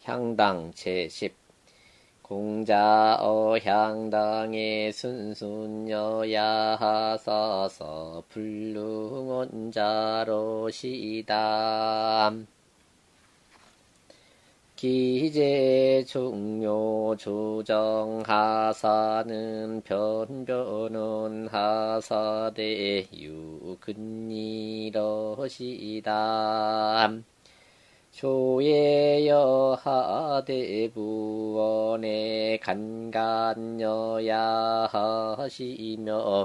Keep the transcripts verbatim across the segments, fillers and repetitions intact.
향당 제십. 공자어 향당의 순순여야 하사서 불능원자로시다. 기재 종묘 조정하사는 변변은 하사대 유근이러시다. 조예여 하대부원에 간간여야 하시며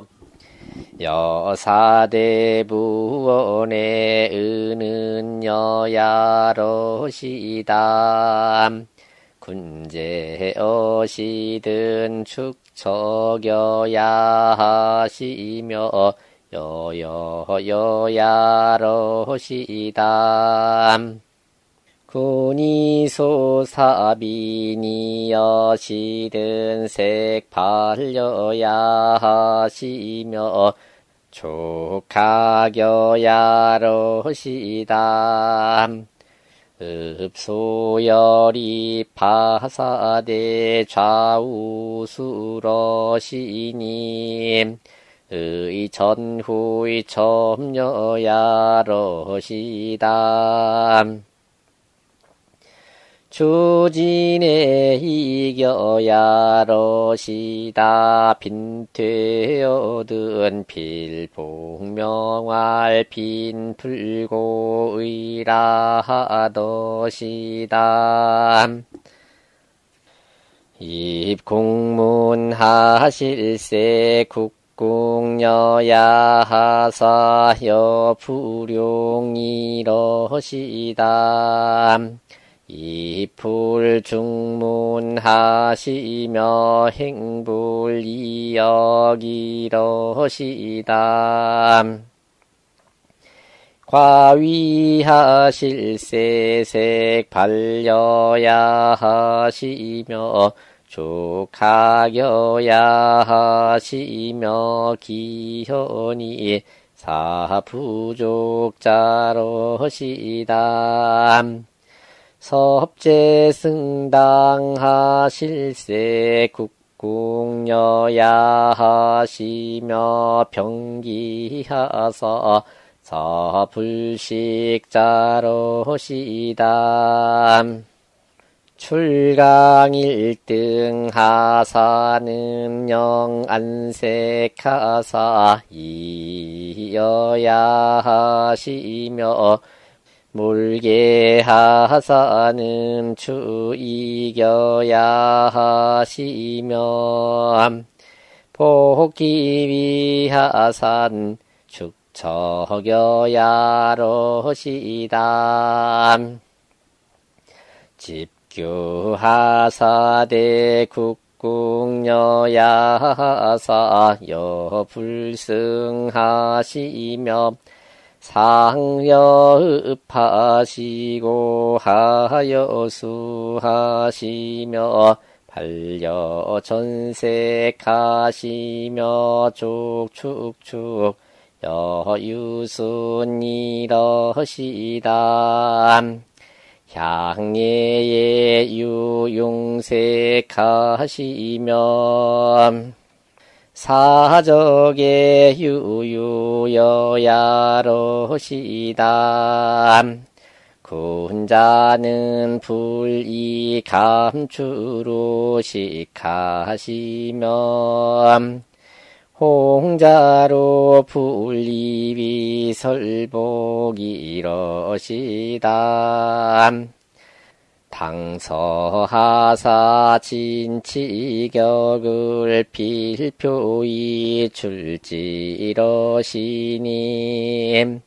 여사대부원에 은은여야러시다. 군제어시든 축척여야 하시며 여여여야러시다. 군이소사비니여시든 색발려야 하시며 족학여야러시다. 읍소열이 파사대 좌우수러시니 의전후의 첨여야러시다. 주진에 이겨야러시다. 빈퇴어든 필봉명활 빈불고의라하더시다. 입공문하실세 국궁여야하사여 불용이러시다. 이풀중문하시며 행불이여기러시다. 과위하실세색 발려야 하시며 족학여야 하시며 기현이 사부족자러시다. 섭제승당하실세 국궁여야 하시며 병기하사 사불식자러시다. 출강일등 하사는 영안색하사 이여야 하시며 물계하사는 추이겨야 하시며 복기위하산 축척여야러시다. 집교하사대 국궁여야사 여불승하시며 상여읍하시고 하여수하시며 반려전색하시며 축축축 여유순이러시다. 향예에 유용색하시며 사적에 유유여야러시다. 군자는 불이 감추로 식하시며 홍자로 불리비 설복이러시다. 당서하사 진치격을 필표히 출지러시니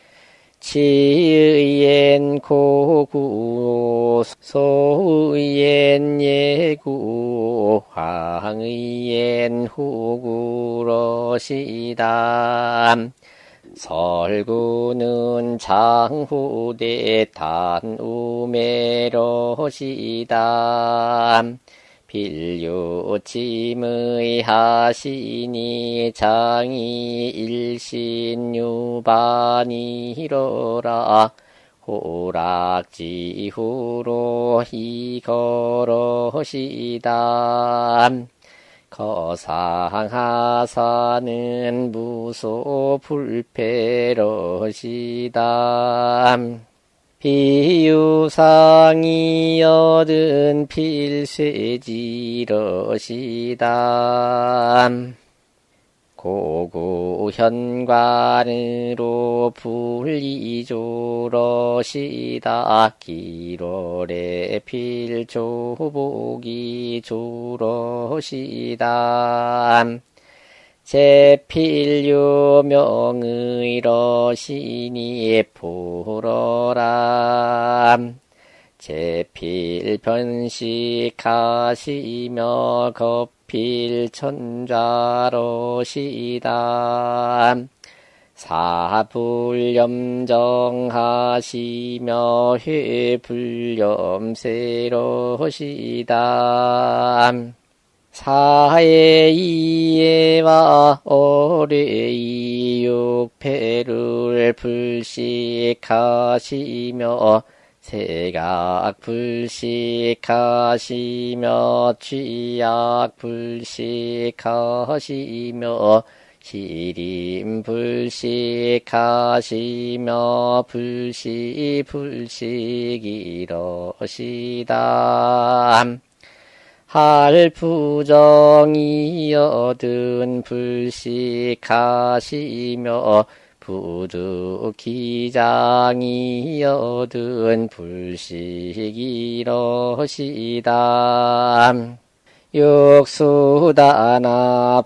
치의엔 고구 소의엔 예구 황의엔 후구러시다. 설구는 장후대 단우매러시다. 빌유침의 하시니 장이 일신유반이러라. 호락지후로 이거러시다. 거상하사는 무소불패러시다. 비유상이 얻은 필쇠지러시다. 고구현관으로 불이조러시다. 기롤의 필조복이 조러시다. 제필유명의러시니 보러라. 제필변식하시며 거필천좌러시다. 사불염정하시며 회불염세러시다. 사해이해와 어뢰이 육패를 불식하시며 세각 불식하시며 취약 불식하시며 시림 불식하시며 불시 불식이러시다. 할부정이 얻은 불식하시며 부득기장이 얻은 불식이러시다. 육수다나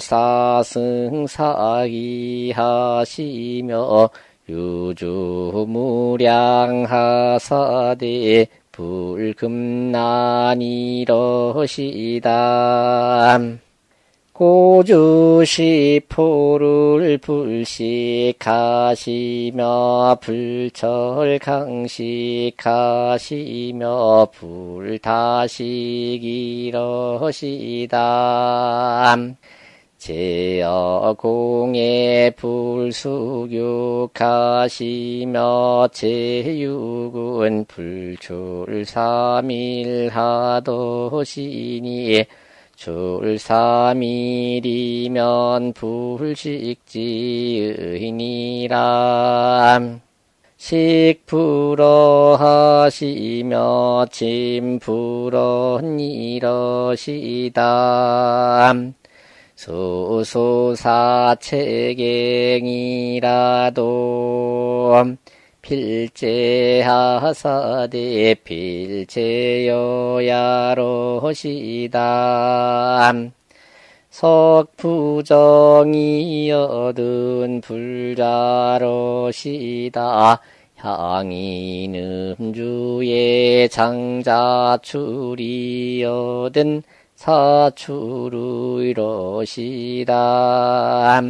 불사승사기 하시며 유주무량하사대 불금난이러시다. 고주시포를 불식하시며 불철강식하시며 불타식이러시다. 제여공에 불수육하시며 제육은 불출삼일하도시니 출삼일이면 불식지의니라. 식불어하시며 침불언이러시다. 수수사체갱이라도 필제하사대 필제여야러시다. 석부정이 얻은 불자러시다. 향인음주의 장자출이 얻은 사추루이러시다.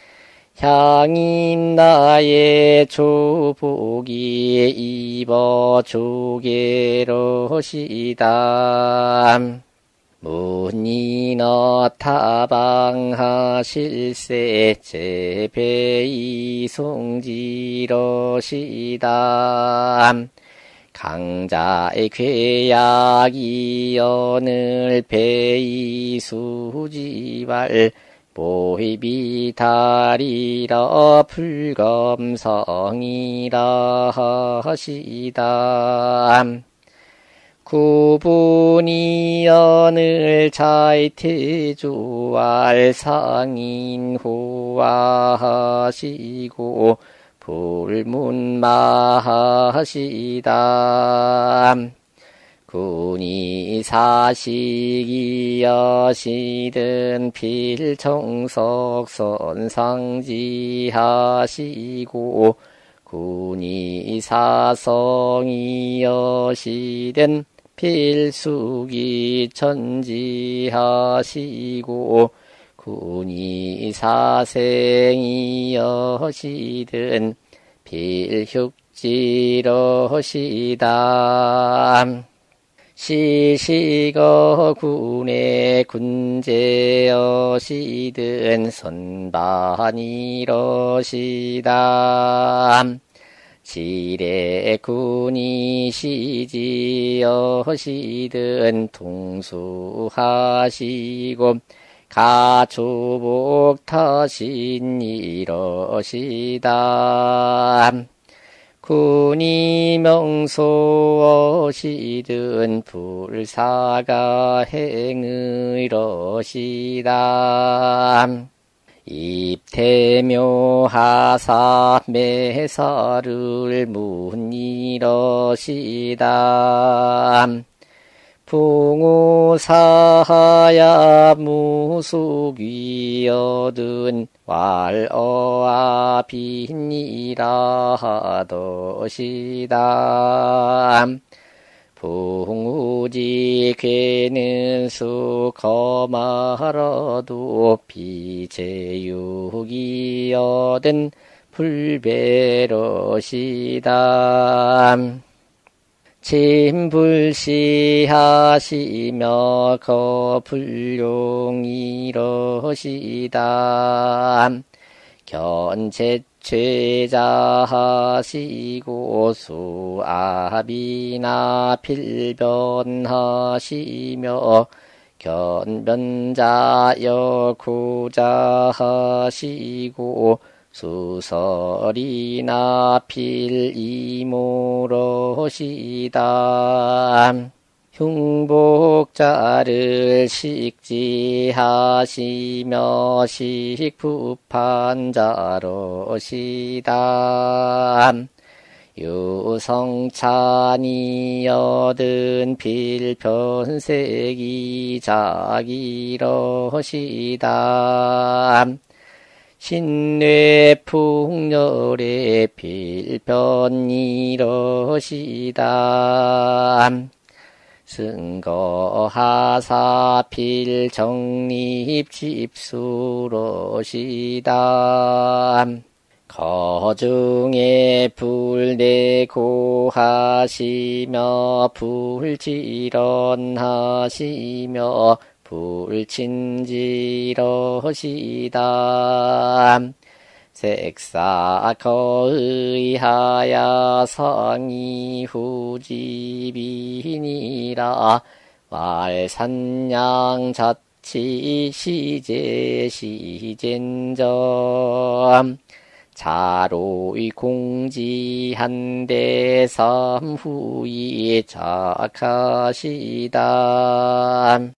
향인 나의 조복이 입어 조개러시다. 문인어 타방하실세 제배이송지러시다. 강자의 괴약이 어늘 배이수지발 보이비다리라 불검성이라 하시다. 구분이 어늘 자이태주알 상인호하시고 불문마하시다. 군이 사식이여시든 필청석선상지하시고 군이 사성이여시든 필수기 천지하시고 군이 사생이여시든 필육지러시다. 시시거 군의 군제여시든 선반이러시다. 지레군이 시지여시든 동수하시고 가초복 타신 이러시다. 군이 명소어시든 불사가 행의러시다. 입태묘하사 매사를 문이러시다. 풍우사하야 무속위여든 왈어아 빈이라 하더시다. 풍우지 괴는 수거마러도 비제육이여든 불배러시다. 침불시하시며 거불룡이러시다. 견제최자하시고 수압이나 필변하시며 견변자여구자하시고 수설이나 필이모러시다. 흉복자를 식지하시며 식부판자러시다. 유성찬이여든 필편색이 자기러시다. 신뇌풍렬의 필편이러시다. 승거하사 필정립집수러시다. 거중에 불내고 하시며 불지런하시며 불친지러시다. 색사거의하야 성이후지빈이라 왈산양자치 시제시젠점 자로의 공지한대 삼후이 작하시다.